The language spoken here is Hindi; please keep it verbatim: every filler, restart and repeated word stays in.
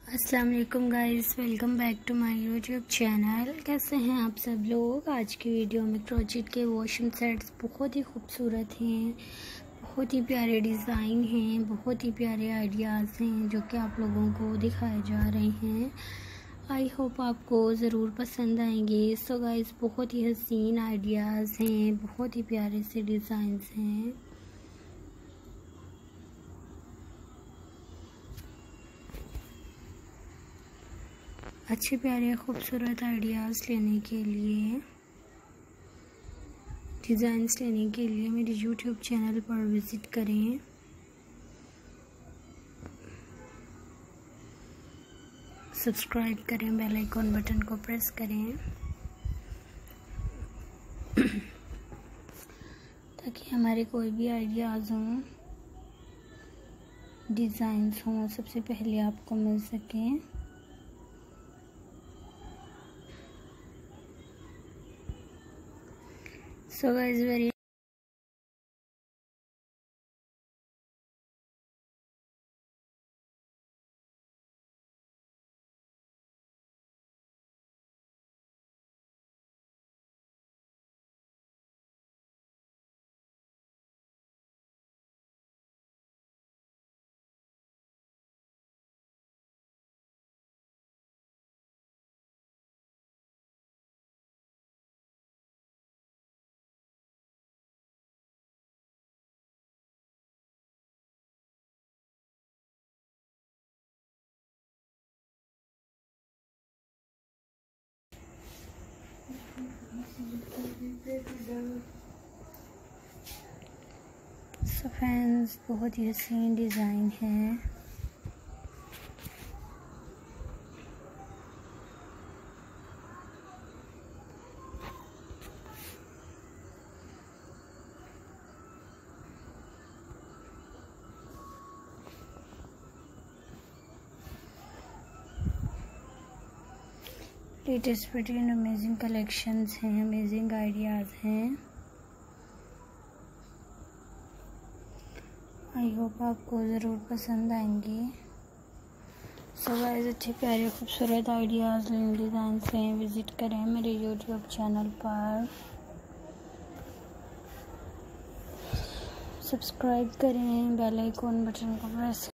अस्सलाम वालेकुम guys, welcome back to my YouTube channel. कैसे हैं आप सब लोग। आज की वीडियो में क्रोचेट के वॉशिंग सेट्स बहुत ही खूबसूरत हैं, बहुत ही प्यारे डिज़ाइन हैं, बहुत ही प्यारे आइडियाज़ हैं जो कि आप लोगों को दिखाए जा रहे हैं। आई होप आपको ज़रूर पसंद आएंगे। सो गाइस, बहुत ही हसीन आइडियाज़ हैं, बहुत ही प्यारे से डिज़ाइंस हैं। अच्छे प्यारे खूबसूरत आइडियाज़ लेने के लिए, डिज़ाइंस लेने के लिए मेरे यूट्यूब चैनल पर विज़िट करें। सब्सक्राइब करें, बेल आइकॉन बटन को प्रेस करें ताकि हमारे कोई भी आइडियाज़ हों, डिज़ाइंस हों, सबसे पहले आपको मिल सकें। So guys, very so friends, बहुत ही हसीन डिज़ाइन है। Latest pretty and amazing collections हैं, अमेजिंग आइडियाज़ हैं। आई होप आपको ज़रूर पसंद आएंगे। सो गाइस, अच्छे प्यारे खूबसूरत आइडियाज़ एंड डिज़ाइन से विज़िट करें मेरे यूट्यूब चैनल पर। सब्सक्राइब करें, बेल आइकॉन बटन को प्रेस